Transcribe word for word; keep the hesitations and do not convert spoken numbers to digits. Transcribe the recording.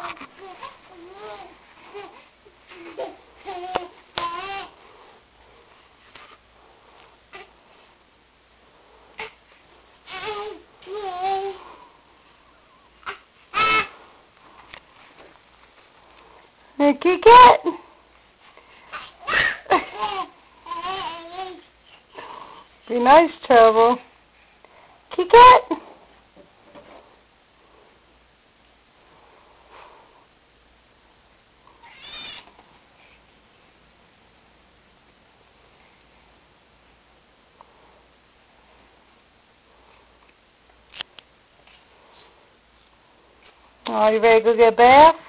Hey, kick it. Be nice, Trouble. Kick it. Oh, you ready to go get a bath?